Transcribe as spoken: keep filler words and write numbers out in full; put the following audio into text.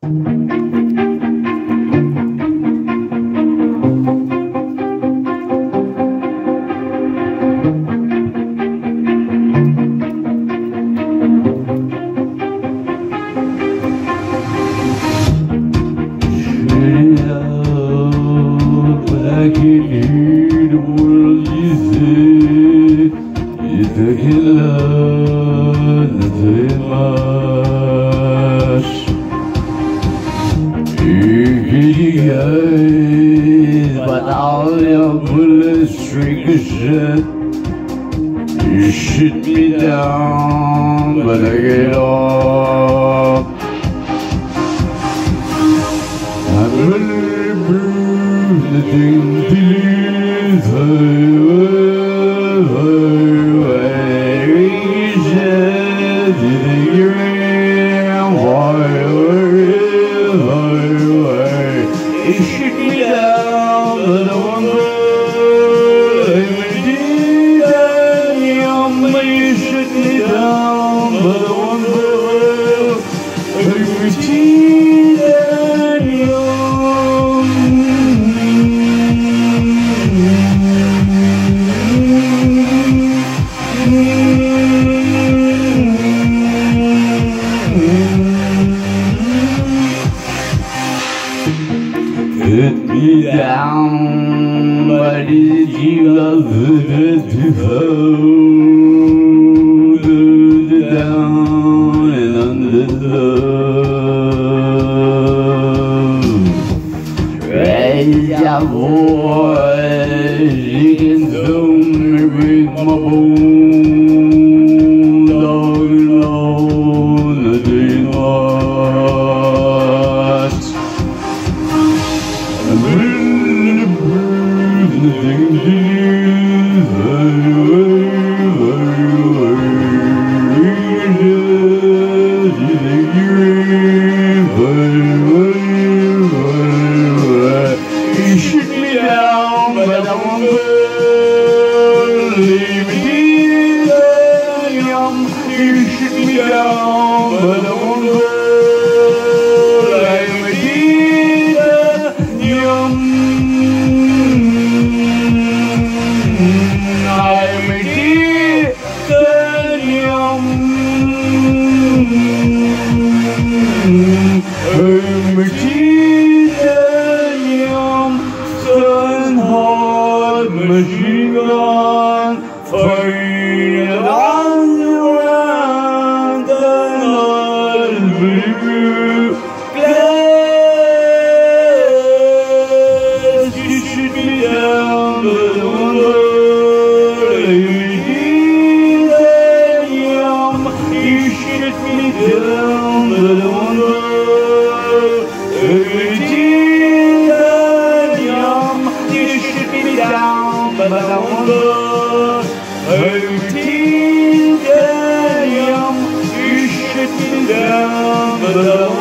But all your bullets ricochet. You shoot me down, but I get up. I'm really bruised, the thing to lose. You shoot me down, but I won't go. You shoot me down, but I won't go. Every teen and young. Put me down, but did you love it to hold down and under love? Raise your voice, you can zoom me with my bones all alone, nothing much. I'm really bruised, nothing to You shoot me down, but I won't go. Leave me young. You shoot me down, but I won't go. Leave me young. I'm a dear young. I'm a dear young. Gun hard machine gun, firing around and around and I'll blue glass. You shoot me down, but I won't go. You shoot me down, but I won't go. Down, but I won't go. I'm teen and young. You shoot me down, but I won't go.